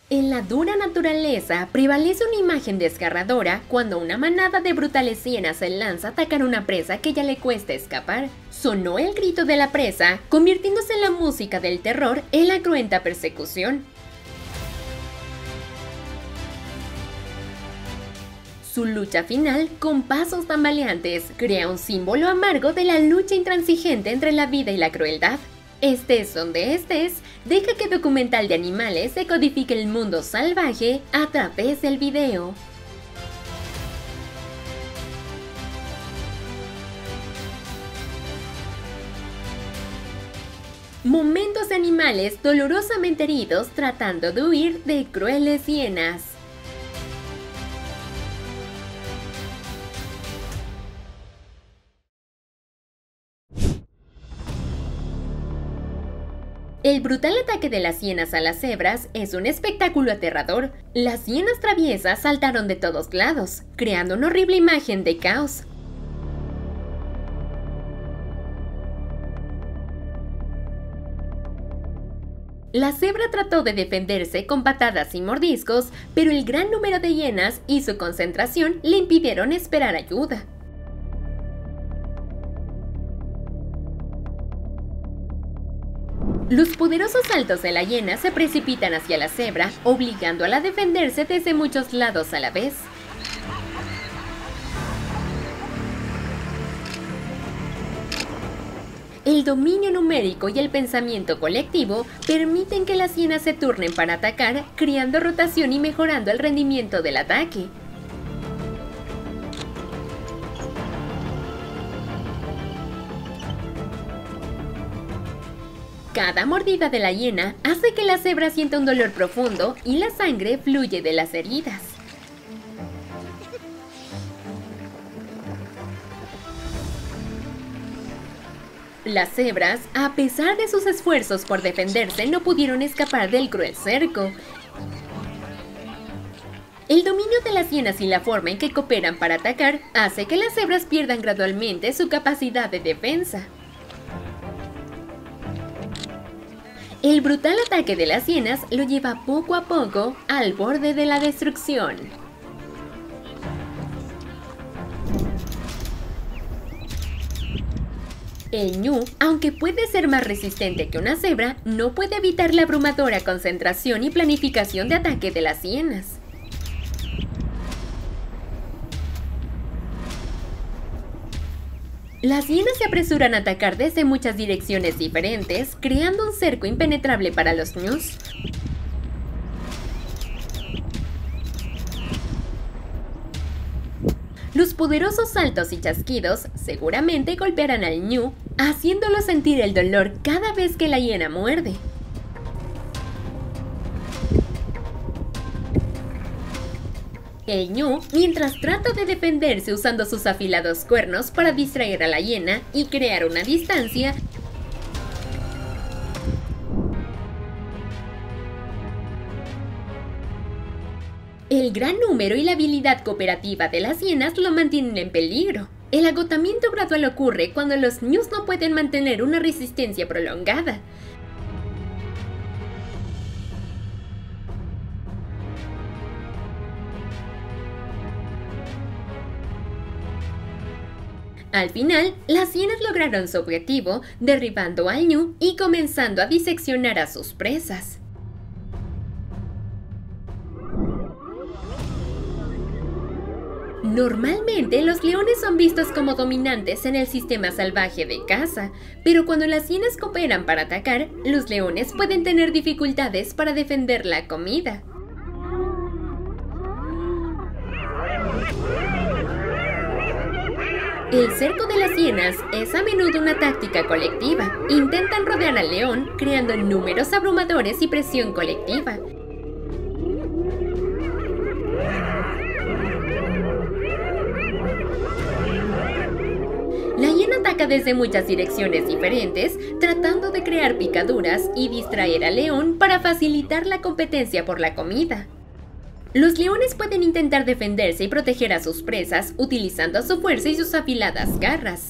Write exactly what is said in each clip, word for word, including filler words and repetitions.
En la dura naturaleza prevalece una imagen desgarradora cuando una manada de brutales hienas se lanza a atacar una presa que ya le cuesta escapar. Sonó el grito de la presa, convirtiéndose en la música del terror en la cruenta persecución. Su lucha final, con pasos tambaleantes, crea un símbolo amargo de la lucha intransigente entre la vida y la crueldad. Estés donde estés, deja que Documental de Animales decodifique el mundo salvaje a través del video. Momentos de animales dolorosamente heridos tratando de huir de crueles hienas. El brutal ataque de las hienas a las cebras es un espectáculo aterrador. Las hienas traviesas saltaron de todos lados, creando una horrible imagen de caos. La cebra trató de defenderse con patadas y mordiscos, pero el gran número de hienas y su concentración le impidieron esperar ayuda. Los poderosos saltos de la hiena se precipitan hacia la cebra, obligándola a defenderse desde muchos lados a la vez. El dominio numérico y el pensamiento colectivo permiten que las hienas se turnen para atacar, creando rotación y mejorando el rendimiento del ataque. Cada mordida de la hiena hace que la cebra sienta un dolor profundo y la sangre fluye de las heridas. Las cebras, a pesar de sus esfuerzos por defenderse, no pudieron escapar del cruel cerco. El dominio de las hienas y la forma en que cooperan para atacar hace que las cebras pierdan gradualmente su capacidad de defensa. El brutal ataque de las hienas lo lleva poco a poco al borde de la destrucción. El ñu, aunque puede ser más resistente que una cebra, no puede evitar la abrumadora concentración y planificación de ataque de las hienas. Las hienas se apresuran a atacar desde muchas direcciones diferentes, creando un cerco impenetrable para los ñus. Los poderosos saltos y chasquidos seguramente golpearán al ñu, haciéndolo sentir el dolor cada vez que la hiena muerde. El ñu, mientras trata de defenderse usando sus afilados cuernos para distraer a la hiena y crear una distancia, el gran número y la habilidad cooperativa de las hienas lo mantienen en peligro. El agotamiento gradual ocurre cuando los ñus no pueden mantener una resistencia prolongada. Al final, las hienas lograron su objetivo, derribando al ñu y comenzando a diseccionar a sus presas. Normalmente, los leones son vistos como dominantes en el sistema salvaje de caza, pero cuando las hienas cooperan para atacar, los leones pueden tener dificultades para defender la comida. El cerco de las hienas es a menudo una táctica colectiva. Intentan rodear al león, creando números abrumadores y presión colectiva. La hiena ataca desde muchas direcciones diferentes, tratando de crear picaduras y distraer al león para facilitar la competencia por la comida. Los leones pueden intentar defenderse y proteger a sus presas utilizando su fuerza y sus afiladas garras.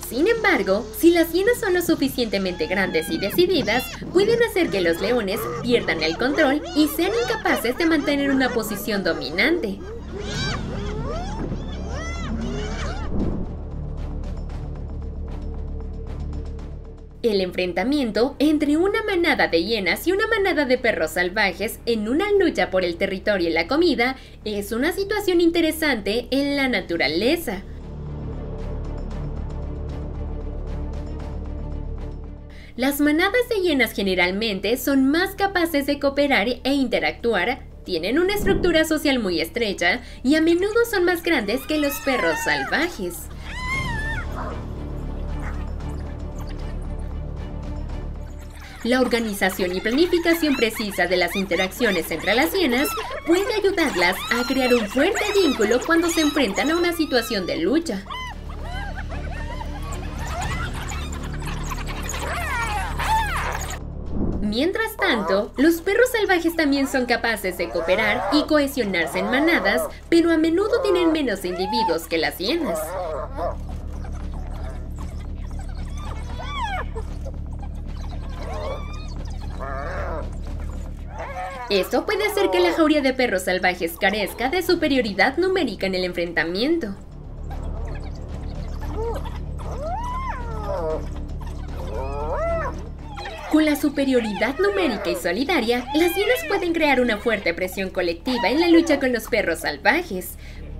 Sin embargo, si las hienas son lo suficientemente grandes y decididas, pueden hacer que los leones pierdan el control y sean incapaces de mantener una posición dominante. El enfrentamiento entre una manada de hienas y una manada de perros salvajes en una lucha por el territorio y la comida es una situación interesante en la naturaleza. Las manadas de hienas generalmente son más capaces de cooperar e interactuar, tienen una estructura social muy estrecha y a menudo son más grandes que los perros salvajes. La organización y planificación precisa de las interacciones entre las hienas puede ayudarlas a crear un fuerte vínculo cuando se enfrentan a una situación de lucha. Mientras tanto, los perros salvajes también son capaces de cooperar y cohesionarse en manadas, pero a menudo tienen menos individuos que las hienas. Esto puede hacer que la jauría de perros salvajes carezca de superioridad numérica en el enfrentamiento. Con la superioridad numérica y solidaria, las hienas pueden crear una fuerte presión colectiva en la lucha con los perros salvajes.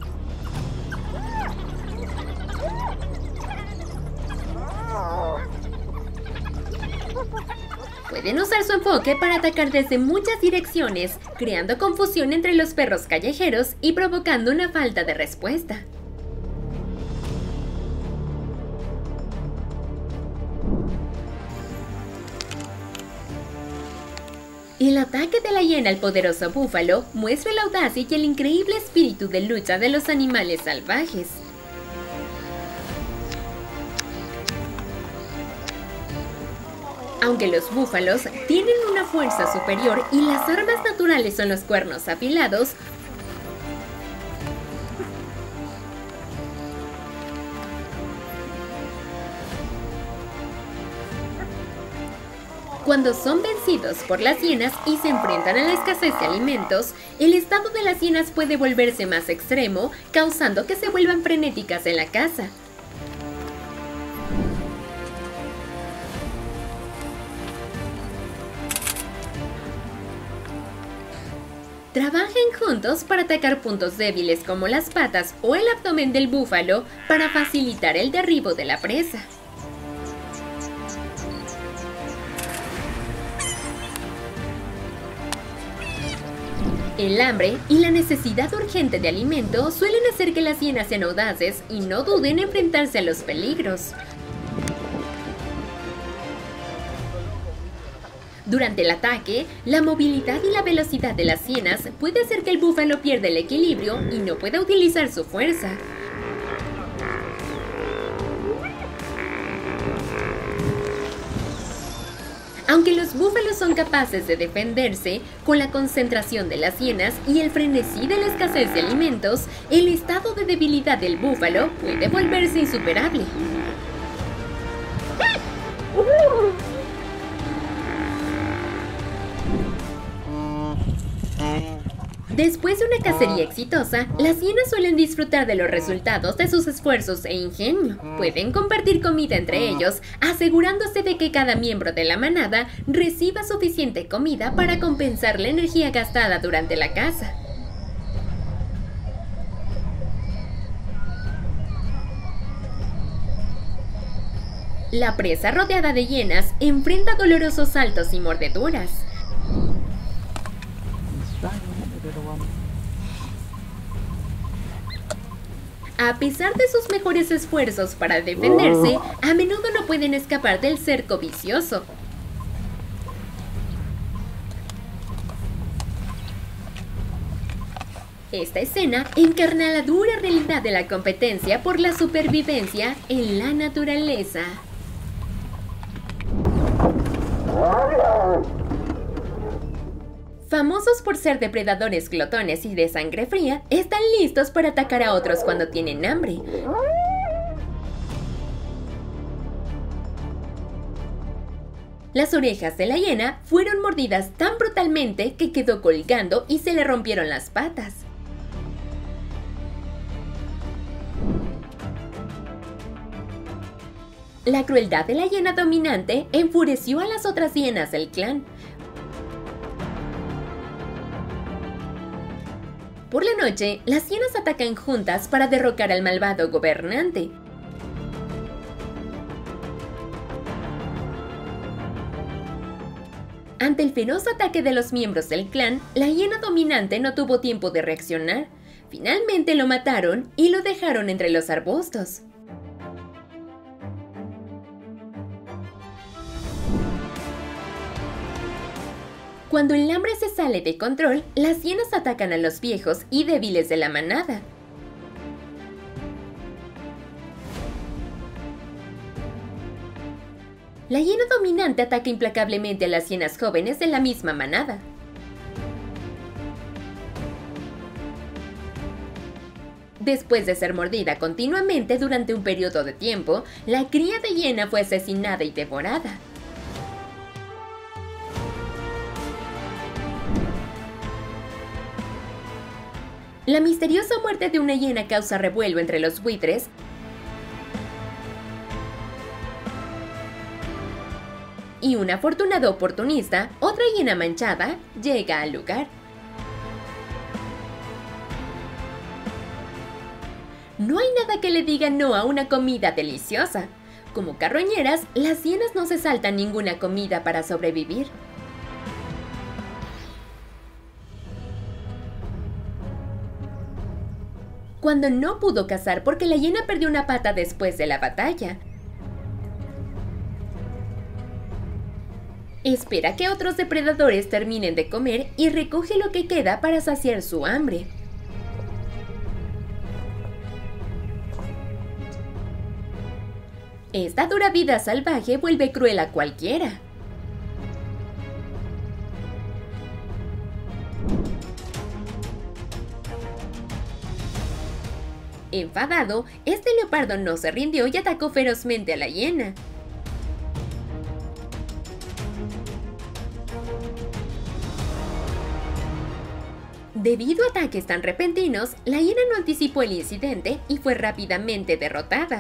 Pueden usar su enfoque para atacar desde muchas direcciones, creando confusión entre los perros callejeros y provocando una falta de respuesta. El ataque de la hiena al poderoso búfalo muestra la audacia y el increíble espíritu de lucha de los animales salvajes. Aunque los búfalos tienen una fuerza superior y las armas naturales son los cuernos afilados, cuando son vencidos por las hienas y se enfrentan a la escasez de alimentos, el estado de las hienas puede volverse más extremo, causando que se vuelvan frenéticas en la caza. Trabajen juntos para atacar puntos débiles como las patas o el abdomen del búfalo para facilitar el derribo de la presa. El hambre y la necesidad urgente de alimento suelen hacer que las hienas sean audaces y no duden en enfrentarse a los peligros. Durante el ataque, la movilidad y la velocidad de las hienas puede hacer que el búfalo pierda el equilibrio y no pueda utilizar su fuerza. Aunque los búfalos son capaces de defenderse, con la concentración de las hienas y el frenesí de la escasez de alimentos, el estado de debilidad del búfalo puede volverse insuperable. Después de una cacería exitosa, las hienas suelen disfrutar de los resultados de sus esfuerzos e ingenio. Pueden compartir comida entre ellos, asegurándose de que cada miembro de la manada reciba suficiente comida para compensar la energía gastada durante la caza. La presa rodeada de hienas enfrenta dolorosos saltos y mordeduras. A pesar de sus mejores esfuerzos para defenderse, a menudo no pueden escapar del cerco vicioso. Esta escena encarna la dura realidad de la competencia por la supervivencia en la naturaleza. Famosos por ser depredadores glotones y de sangre fría, están listos para atacar a otros cuando tienen hambre. Las orejas de la hiena fueron mordidas tan brutalmente que quedó colgando y se le rompieron las patas. La crueldad de la hiena dominante enfureció a las otras hienas del clan. Por la noche, las hienas atacan juntas para derrocar al malvado gobernante. Ante el feroz ataque de los miembros del clan, la hiena dominante no tuvo tiempo de reaccionar. Finalmente lo mataron y lo dejaron entre los arbustos. Cuando el hambre se sale de control, las hienas atacan a los viejos y débiles de la manada. La hiena dominante ataca implacablemente a las hienas jóvenes de la misma manada. Después de ser mordida continuamente durante un periodo de tiempo, la cría de hiena fue asesinada y devorada. La misteriosa muerte de una hiena causa revuelo entre los buitres y un afortunado oportunista, otra hiena manchada, llega al lugar. No hay nada que le diga no a una comida deliciosa. Como carroñeras, las hienas no se saltan ninguna comida para sobrevivir. Cuando no pudo cazar porque la hiena perdió una pata después de la batalla, espera que otros depredadores terminen de comer y recoge lo que queda para saciar su hambre. Esta dura vida salvaje vuelve cruel a cualquiera. Enfadado, este leopardo no se rindió y atacó ferozmente a la hiena. Debido a ataques tan repentinos, la hiena no anticipó el incidente y fue rápidamente derrotada.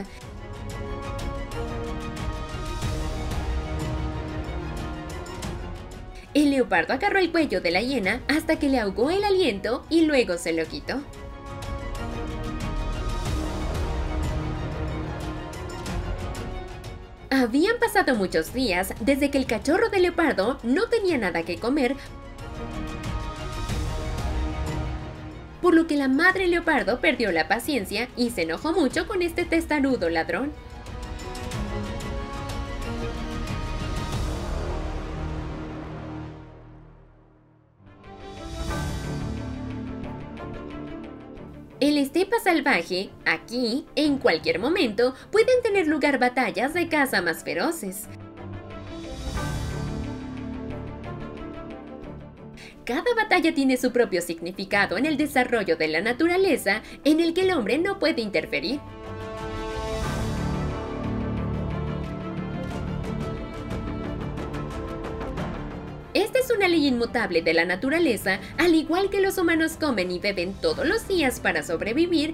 El leopardo agarró el cuello de la hiena hasta que le ahogó el aliento y luego se lo quitó. Habían pasado muchos días desde que el cachorro de leopardo no tenía nada que comer, por lo que la madre leopardo perdió la paciencia y se enojó mucho con este testarudo ladrón. En la estepa salvaje, aquí, en cualquier momento, pueden tener lugar batallas de caza más feroces. Cada batalla tiene su propio significado en el desarrollo de la naturaleza en el que el hombre no puede interferir. Esta es una ley inmutable de la naturaleza, al igual que los humanos comen y beben todos los días para sobrevivir.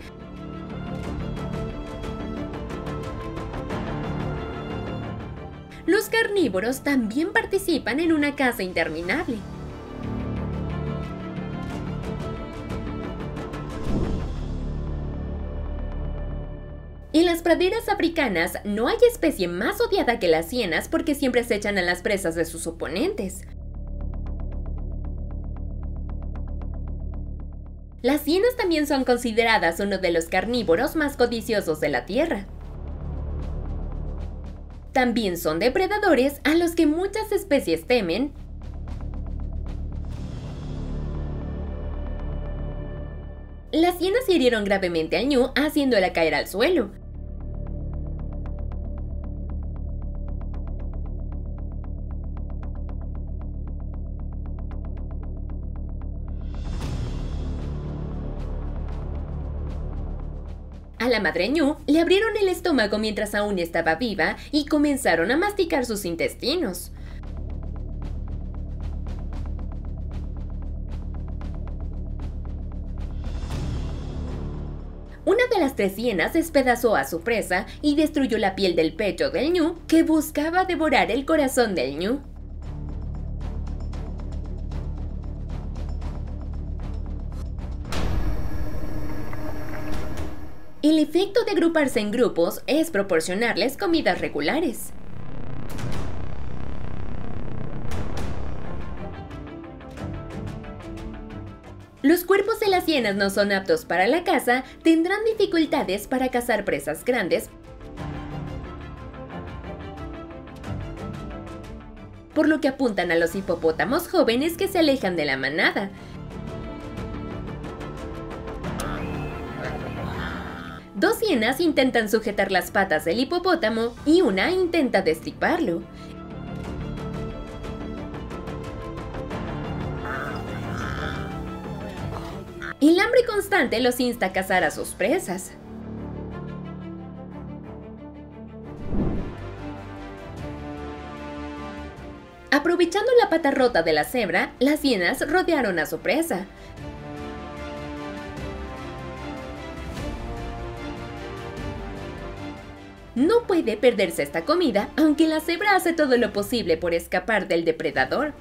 Los carnívoros también participan en una caza interminable. En las praderas africanas no hay especie más odiada que las hienas porque siempre acechan a las presas de sus oponentes. Las hienas también son consideradas uno de los carnívoros más codiciosos de la Tierra. También son depredadores a los que muchas especies temen. Las hienas hirieron gravemente a ñu, haciéndola caer al suelo. A la madre ñu le abrieron el estómago mientras aún estaba viva y comenzaron a masticar sus intestinos. Una de las tres hienas despedazó a su presa y destruyó la piel del pecho del ñu, que buscaba devorar el corazón del ñu. El efecto de agruparse en grupos es proporcionarles comidas regulares. Los cuerpos de las hienas no son aptos para la caza, tendrán dificultades para cazar presas grandes, por lo que apuntan a los hipopótamos jóvenes que se alejan de la manada. Dos hienas intentan sujetar las patas del hipopótamo y una intenta destriparlo. El hambre constante los insta a cazar a sus presas. Aprovechando la pata rota de la cebra, las hienas rodearon a su presa. No puede perderse esta comida, aunque la cebra hace todo lo posible por escapar del depredador.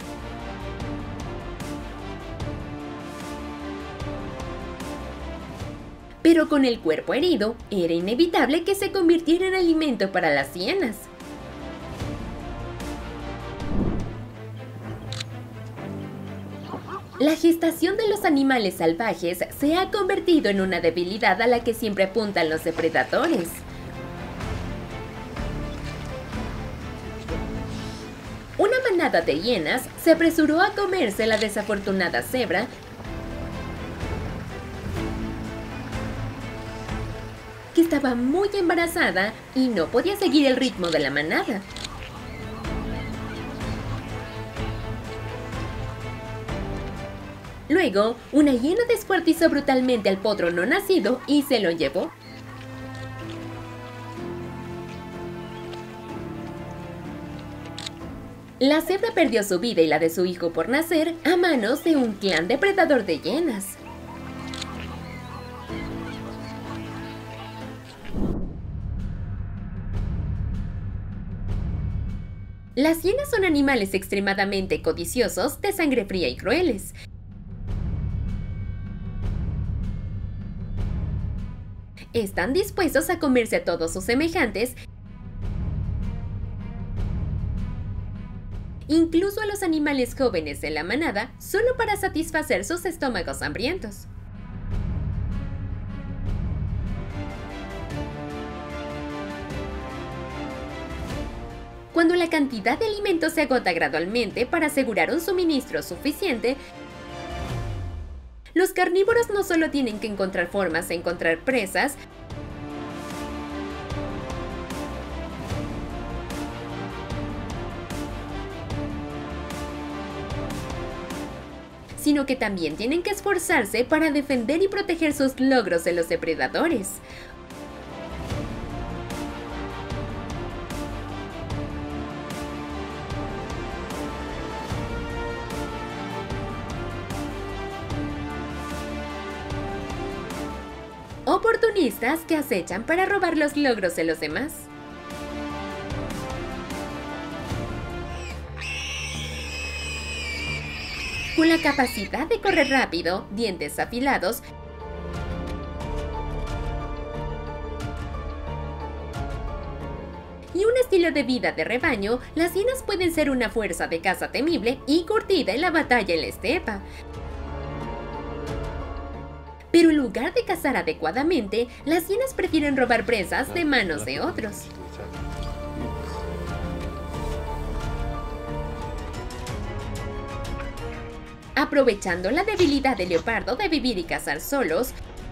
Pero con el cuerpo herido, era inevitable que se convirtiera en alimento para las hienas. La gestación de los animales salvajes se ha convertido en una debilidad a la que siempre apuntan los depredadores. Una manada de hienas se apresuró a comerse la desafortunada cebra, que estaba muy embarazada y no podía seguir el ritmo de la manada. Luego, una hiena descuartizó brutalmente al potro no nacido y se lo llevó. La cebra perdió su vida y la de su hijo por nacer a manos de un clan depredador de hienas. Las hienas son animales extremadamente codiciosos, de sangre fría y crueles. Están dispuestos a comerse a todos sus semejantes, incluso a los animales jóvenes de la manada, solo para satisfacer sus estómagos hambrientos. Cuando la cantidad de alimentos se agota gradualmente para asegurar un suministro suficiente, los carnívoros no solo tienen que encontrar formas de encontrar presas, sino que también tienen que esforzarse para defender y proteger sus logros de los depredadores. Oportunistas que acechan para robar los logros de los demás. Con la capacidad de correr rápido, dientes afilados, y un estilo de vida de rebaño, las hienas pueden ser una fuerza de caza temible y curtida en la batalla en la estepa. Pero en lugar de cazar adecuadamente, las hienas prefieren robar presas de manos de otros. Aprovechando la debilidad del leopardo de vivir y cazar solos,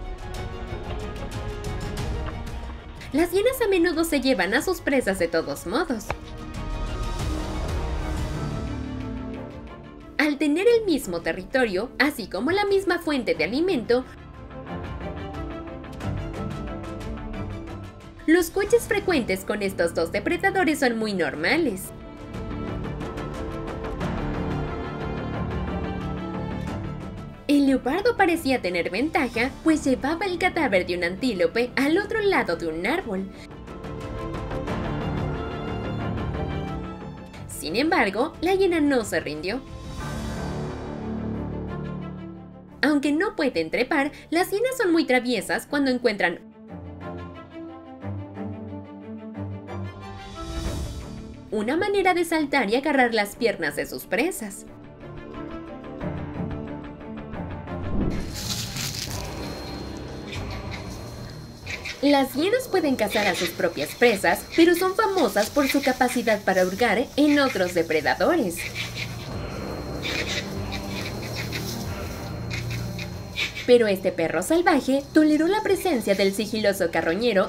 las hienas a menudo se llevan a sus presas de todos modos. Al tener el mismo territorio, así como la misma fuente de alimento, los coches frecuentes con estos dos depredadores son muy normales. El El leopardo parecía tener ventaja, pues llevaba el cadáver de un antílope al otro lado de un árbol. Sin embargo, la hiena no se rindió. Aunque no pueden trepar, las hienas son muy traviesas cuando encuentran una manera de saltar y agarrar las piernas de sus presas. Las hienas pueden cazar a sus propias presas, pero son famosas por su capacidad para hurgar en otros depredadores. Pero este perro salvaje toleró la presencia del sigiloso carroñero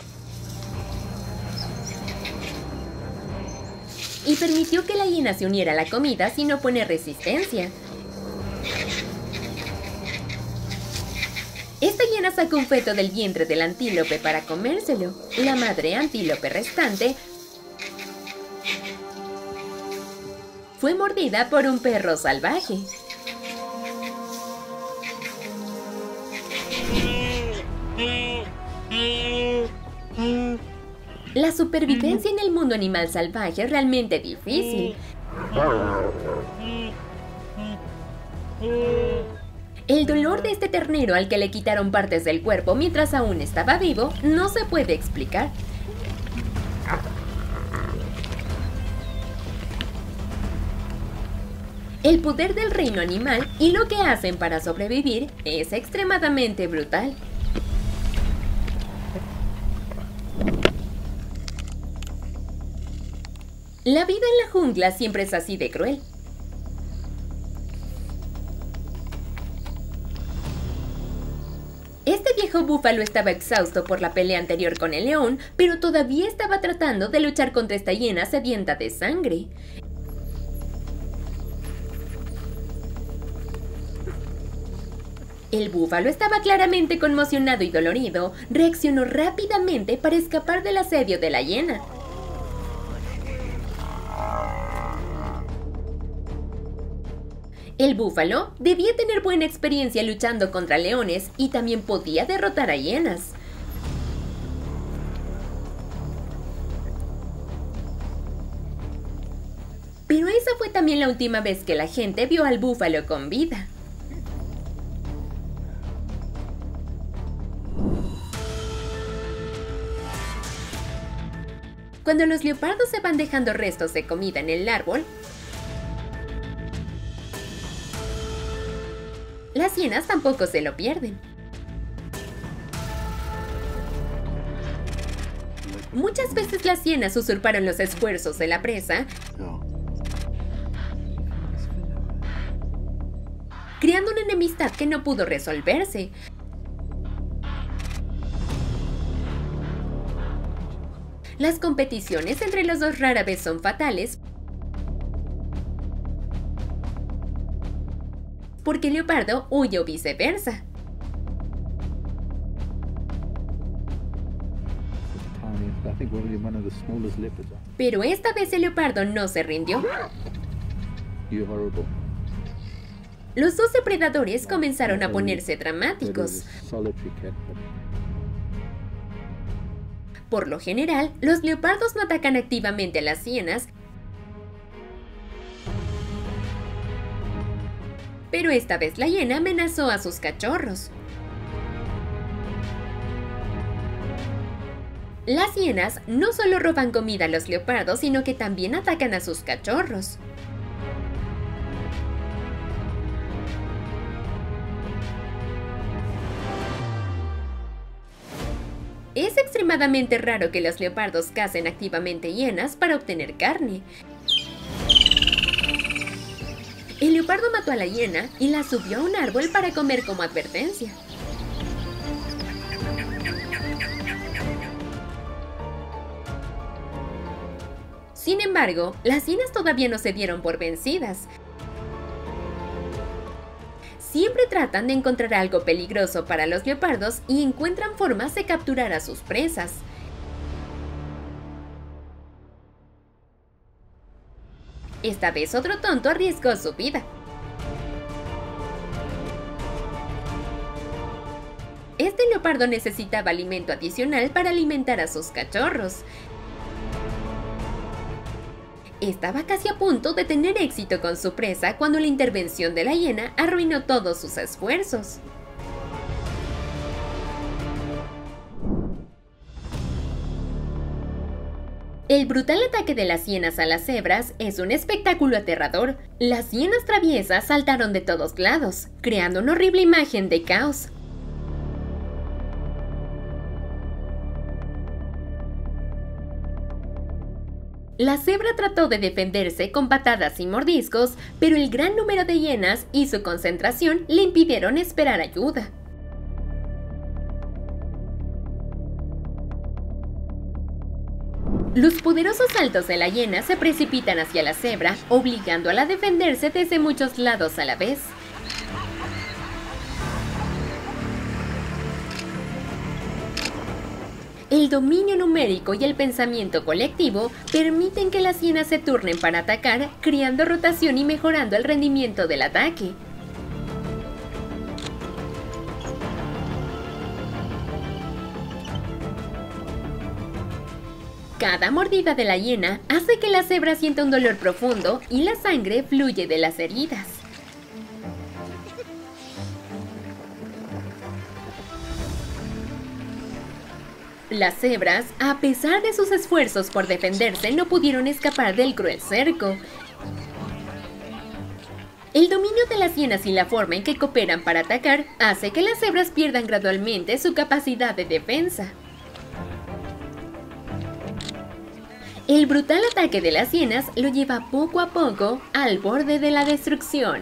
y permitió que la hiena se uniera a la comida sin oponer resistencia. Esta hiena sacó un feto del vientre del antílope para comérselo. La madre antílope restante fue mordida por un perro salvaje. La supervivencia en el mundo animal salvaje es realmente difícil. El dolor de este ternero al que le quitaron partes del cuerpo mientras aún estaba vivo no se puede explicar. El poder del reino animal y lo que hacen para sobrevivir es extremadamente brutal. La vida en la jungla siempre es así de cruel. Este viejo búfalo estaba exhausto por la pelea anterior con el león, pero todavía estaba tratando de luchar contra esta hiena sedienta de sangre. El búfalo estaba claramente conmocionado y dolorido. Reaccionó rápidamente para escapar del asedio de la hiena. El búfalo debía tener buena experiencia luchando contra leones y también podía derrotar a hienas. Pero esa fue también la última vez que la gente vio al búfalo con vida. Cuando los leopardos se van dejando restos de comida en el árbol, las hienas tampoco se lo pierden. Muchas veces las hienas usurparon los esfuerzos de la presa, creando una enemistad que no pudo resolverse. Las competiciones entre los dos rara vez son fatales, porque el leopardo huye o viceversa. Pero esta vez el leopardo no se rindió. Los dos depredadores comenzaron a ponerse dramáticos. Por lo general, los leopardos no atacan activamente a las hienas, pero esta vez la hiena amenazó a sus cachorros. Las hienas no solo roban comida a los leopardos, sino que también atacan a sus cachorros. Es extremadamente raro que los leopardos cacen activamente hienas para obtener carne. El leopardo mató a la hiena y la subió a un árbol para comer como advertencia. Sin embargo, las hienas todavía no se dieron por vencidas. Siempre tratan de encontrar algo peligroso para los leopardos y encuentran formas de capturar a sus presas. Esta vez otro tonto arriesgó su vida. leopardo necesitaba alimento adicional para alimentar a sus cachorros. Estaba casi a punto de tener éxito con su presa cuando la intervención de la hiena arruinó todos sus esfuerzos. El brutal ataque de las hienas a las cebras es un espectáculo aterrador. Las hienas traviesas saltaron de todos lados, creando una horrible imagen de caos. La cebra trató de defenderse con patadas y mordiscos, pero el gran número de hienas y su concentración le impidieron esperar ayuda. Los poderosos saltos de la hiena se precipitan hacia la cebra, obligándola a defenderse desde muchos lados a la vez. El dominio numérico y el pensamiento colectivo permiten que las hienas se turnen para atacar, creando rotación y mejorando el rendimiento del ataque. Cada mordida de la hiena hace que la cebra sienta un dolor profundo y la sangre fluye de las heridas. Las cebras, a pesar de sus esfuerzos por defenderse, no pudieron escapar del cruel cerco. El dominio de las hienas y la forma en que cooperan para atacar hace que las cebras pierdan gradualmente su capacidad de defensa. El brutal ataque de las hienas lo lleva poco a poco al borde de la destrucción.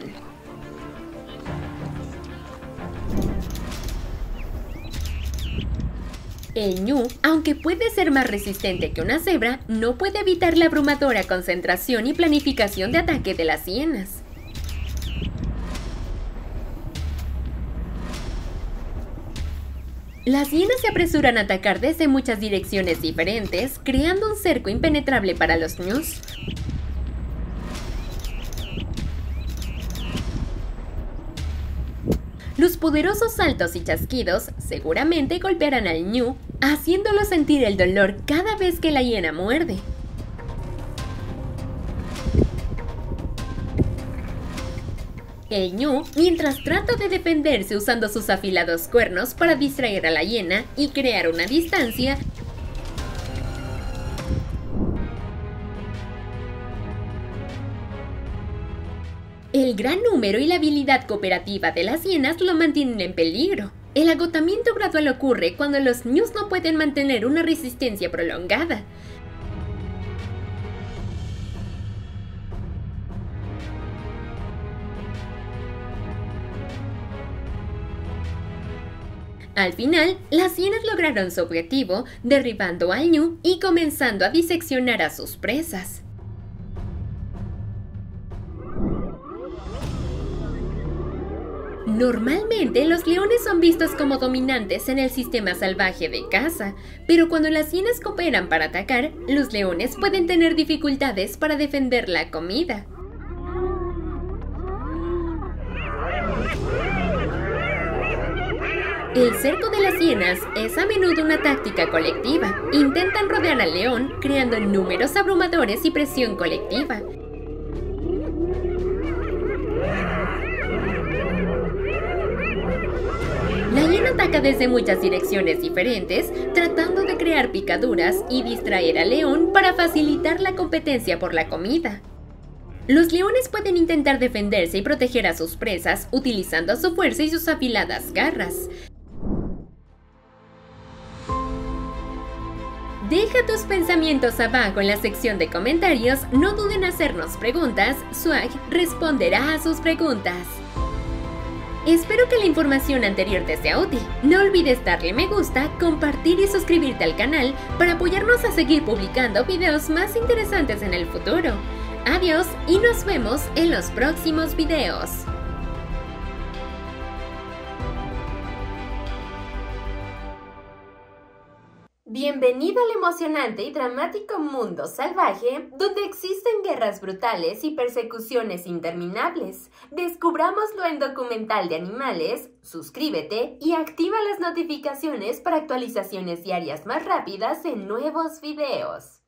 El ñu, aunque puede ser más resistente que una cebra, no puede evitar la abrumadora concentración y planificación de ataque de las hienas. Las hienas se apresuran a atacar desde muchas direcciones diferentes, creando un cerco impenetrable para los ñus. Los poderosos saltos y chasquidos seguramente golpearán al ñu, haciéndolo sentir el dolor cada vez que la hiena muerde. El ñu, mientras trata de defenderse usando sus afilados cuernos para distraer a la hiena y crear una distancia, el gran número y la habilidad cooperativa de las hienas lo mantienen en peligro. El agotamiento gradual ocurre cuando los ñus no pueden mantener una resistencia prolongada. Al final, las hienas lograron su objetivo, derribando al ñu y comenzando a diseccionar a sus presas. Normalmente, los leones son vistos como dominantes en el sistema salvaje de caza, pero cuando las hienas cooperan para atacar, los leones pueden tener dificultades para defender la comida. El cerco de las hienas es a menudo una táctica colectiva. Intentan rodear al león, creando números abrumadores y presión colectiva. La hiena ataca desde muchas direcciones diferentes, tratando de crear picaduras y distraer al león para facilitar la competencia por la comida. Los leones pueden intentar defenderse y proteger a sus presas utilizando su fuerza y sus afiladas garras. Deja tus pensamientos abajo en la sección de comentarios, no duden en hacernos preguntas, Swag responderá a sus preguntas. Espero que la información anterior te sea útil. No olvides darle me gusta, compartir y suscribirte al canal para apoyarnos a seguir publicando videos más interesantes en el futuro. Adiós y nos vemos en los próximos videos. Bienvenido al emocionante y dramático mundo salvaje, donde existen guerras brutales y persecuciones interminables. Descubrámoslo en Documental de Animales. Suscríbete y activa las notificaciones para actualizaciones diarias más rápidas en nuevos videos.